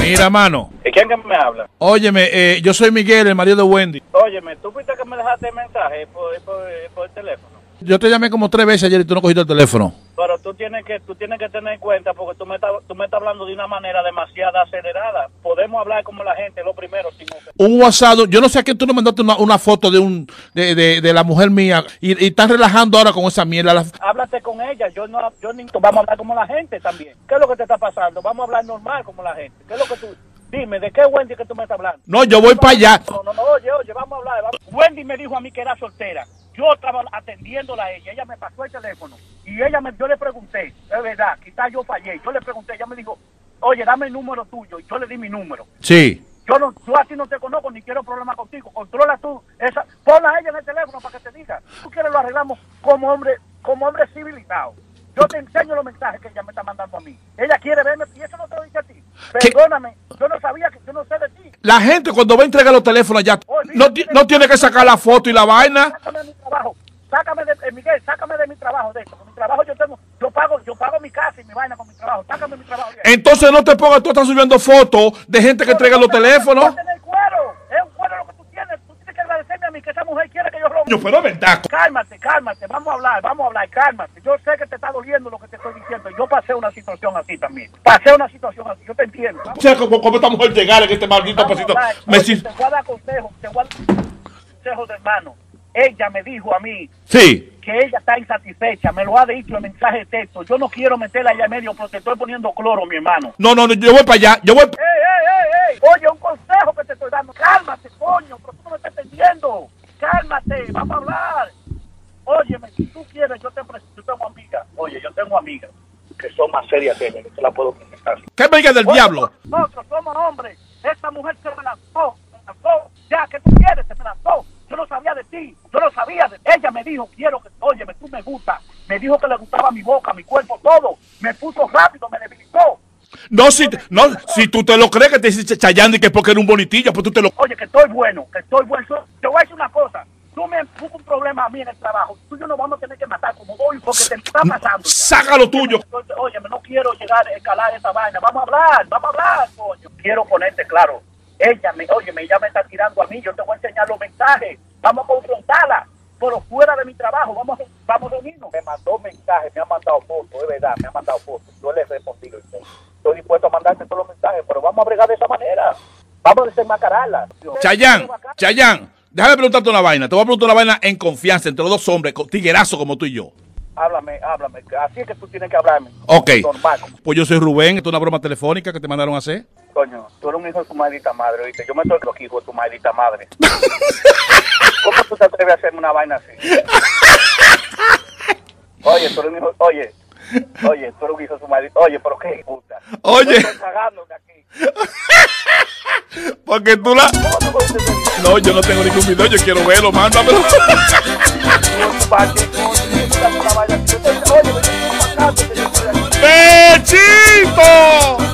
Mira, mano. ¿Y quién que me habla? Óyeme, yo soy Miguel, el marido de Wendy. Óyeme, ¿tú fuiste que me dejaste mensaje por el teléfono? Yo te llamé como 3 veces ayer y tú no cogiste el teléfono. Pero tú tienes que tener en cuenta, porque tú me estás hablando de una manera demasiado acelerada. Podemos hablar como la gente, lo primero. Sin un WhatsApp, yo no sé a quién tú no mandaste una foto de la mujer mía y estás relajando ahora con esa mierda. Háblate con ella, vamos a hablar como la gente también. ¿Qué es lo que te está pasando? Vamos a hablar normal como la gente. ¿Qué es lo que tú... Dime, ¿de qué Wendy que tú me estás hablando? No, yo voy para allá. No, oye, vamos a hablar. Wendy me dijo a mí que era soltera. Yo estaba atendiéndola a ella me pasó el teléfono y yo le pregunté, es verdad, quizás yo fallé, yo le pregunté, ella me dijo, oye, dame el número tuyo, y yo le di mi número. Sí. Yo a ti no te conozco ni quiero problemas contigo, controla tú, ponla a ella en el teléfono para que te diga, tú quieres lo arreglamos como hombre civilizado. Yo te enseño los mensajes que ella me está mandando a mí. Ella quiere verme y eso no te lo dice a ti. Perdóname, yo no sabía yo no sé de ti. La gente cuando va a entregar los teléfonos allá, no tiene que sacar la foto y la vaina. Sácame de mi trabajo. Miguel, sácame de mi trabajo de esto. Con mi trabajo yo pago mi casa y mi vaina con mi trabajo. Sácame de mi trabajo. Entonces no te pongas, tú estás subiendo fotos de gente que entrega los teléfonos. Es un cuero lo que tú tienes. Tú tienes que agradecerme a mí que esa mujer quiere que yo robe. Yo, pero verdad. Cálmate, vamos a hablar, cálmate. Yo sé que te está doliendo lo que te estoy diciendo. Yo pasé una situación así también. Yo te entiendo. O sea, como esta mujer llegar en este maldito pasito. Te voy a dar consejos, consejos de hermano. Ella me dijo a mí que ella está insatisfecha, me lo ha dicho en mensaje de texto. Yo no quiero meterla allá en medio porque te estoy poniendo cloro, mi hermano. No, yo voy para allá, ¡Ey! Oye, un consejo que te estoy dando. Cálmate, coño, pero tú no me estás entendiendo. Cálmate, vamos a hablar. Óyeme, si tú quieres, yo tengo amigas. Oye, yo tengo amigas que son más serias que ella, que se la puedo contestar. ¿Qué amiga del diablo? Nosotros somos hombres. Esta mujer se me lanzó. Ya, que tú quieres? Se me lanzó. Yo no sabía de ti, ella me dijo, óyeme, tú me gustas, me dijo que le gustaba mi boca, mi cuerpo, todo, me puso rápido, me debilitó. Si tú te lo crees que te dice Chayanne y que porque era un bonitillo, pues tú te lo... Oye, que estoy bueno, te voy a decir una cosa, tú me puso un problema a mí en el trabajo, tú y yo nos vamos a tener que matar como hoy porque te está pasando. Saca lo tuyo. Óyeme, no quiero llegar a escalar esa vaina, vamos a hablar, coño. Quiero ponerte claro. Ella me está tirando a mí, yo te voy a enseñar los mensajes, vamos a confrontarla, pero fuera de mi trabajo, vamos a reunirnos. Me mandó mensajes, me ha mandado fotos, es verdad, me ha mandado fotos, yo le he respondido, estoy dispuesto a mandarte todos los mensajes, pero vamos a bregar de esa manera, vamos a desenmascararla. Chayanne, déjame preguntarte una vaina, te voy a preguntar una vaina en confianza entre los dos hombres, tiguerazo como tú y yo. Háblame, así es que tú tienes que hablarme. Ok, normal. Pues yo soy Rubén, esto es una broma telefónica que te mandaron a hacer. Coño, tú eres un hijo de tu maldita madre, ¿oíste? Yo me estoy loco, hijo de tu maldita madre. ¿Cómo tú te atreves a hacerme una vaina así? Oye, tú eres un hijo... Oye, tú eres un hijo de tu maldita... Oye, pero qué puta. Oye. Yo estoy cagándome aquí. Porque tú la... No, yo no tengo ningún video, yo quiero verlo, mándamelo. ¡Pechito!